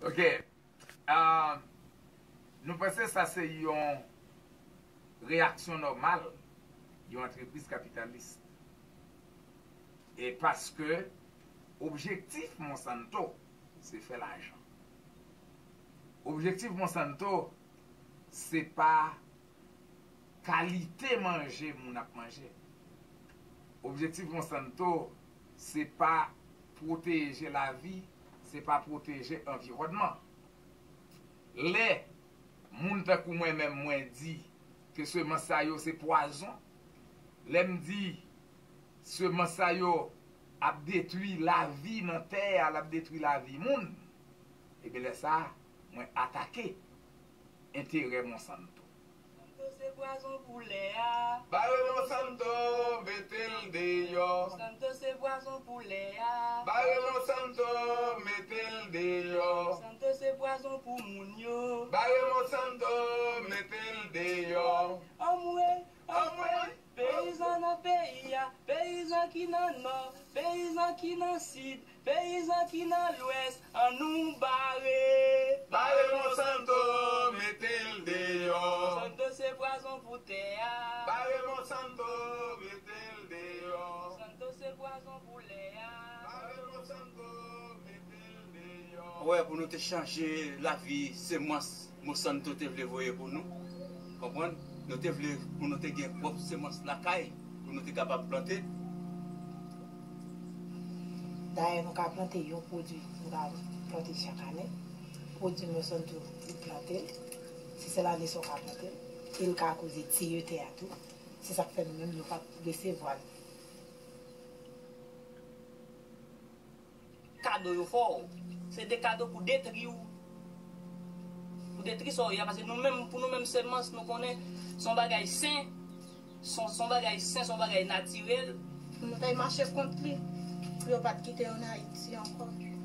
Ok. Nou pense sa se yon reaksyon normal yon entreprise kapitaliste. Et paske objektif Monsanto se fè l'ajan. Objektif Monsanto se pa kalite manje moun ap manje. Objektif Monsanto se pa protéger la vie, se pa protéger environnement. Le moun takou mwen di que semen sa yo se poison, lem di semen sa yo ap detui la vie nan terre, ap detui la vie moun, e be le sa mwen atake intérêt Monsanto. C'est poison pour Léa. Bare Monsanto, metel deyo. Monsanto c'est poison pour Léa. Bare Monsanto, metel deyo. Monsanto c'est poison pour Mounio. Bare Monsanto, metel deyo. Amwe, paysan nan pays, paysan qui nan nord, paysan qui nan sud, paysan qui nan l'ouest, an nou barre. Bare Monsanto, metel deyo. Monsanto c'est poison pour Théa. Bare Monsanto, metel deyo. Monsanto c'est poison pour Léa. Bare Monsanto, metel deyo. Ouais, pour nous te changer la vie, c'est Monsanto te vle voyer pour nous. Comprenez? Nous te vle pour nous te gagner propre semence la caille, pour nous te capable planter. D'ailleurs, nous avons planté un produit, nous avons planté chaque année. Produit Monsanto, nous planté. Si c'est l'année qu'on a planté, il a causé TET à tout. C'est ça que fait nous-mêmes, nous pas recevoir. Cadeau fort, c'est des cadeaux pour détruire. Pour détruire ça, parce que nous-mêmes, pour nous-mêmes semences, nous connaissons son bagage sain, son bagage sain, son bagage naturel. Nous avons marché contre lui. Pour ne pas quitter en Haïti encore.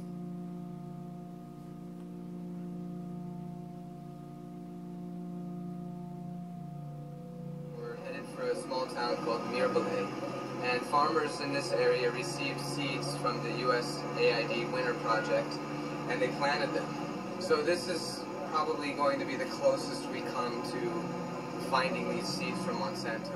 We're headed for a small town called Mirebalais, and farmers in this area received seeds from the USAID Winter Project, and they planted them. So this is probably going to be the closest we come to finding these seeds from Monsanto.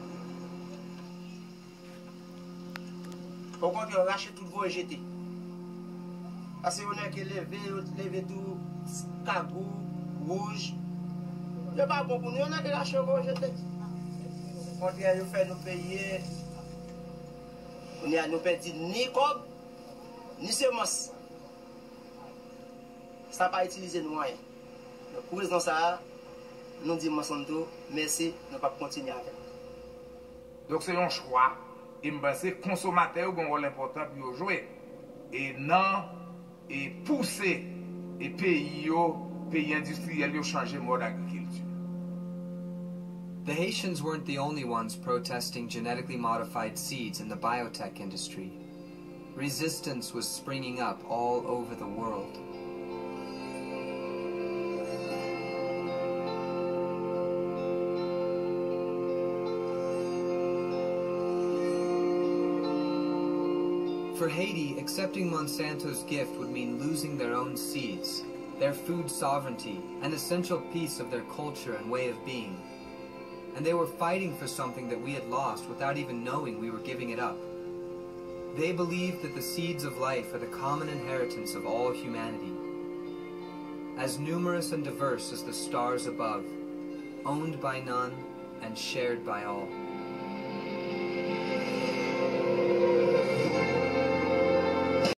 Au contraire, racheter tout le voie jeté. Parce qu'on a qui lever tout, cagou, rouge. C'est pas bon pour nous, on a qui racheter le voie jeté. Au contraire, nous fait nous payer. On a nous perdu ni cob, ni semence. Ça n'a pas utilisé nous rien. Pour raison ça, nous disons Monsanto, merci, nous ne pouvons pas continuer avec. Donc c'est un choix. Et je pense que les consommateurs ont un rôle important pour jouer. Et non, et pousser les pays industriels à changer le mode d'agriculture. The Haitians weren't the only ones protesting genetically modified seeds in the biotech industry. Resistance was springing up all over the world. For Haiti, accepting Monsanto's gift would mean losing their own seeds, their food sovereignty, an essential piece of their culture and way of being. And they were fighting for something that we had lost without even knowing we were giving it up. They believed that the seeds of life are the common inheritance of all humanity. As numerous and diverse as the stars above, owned by none and shared by all.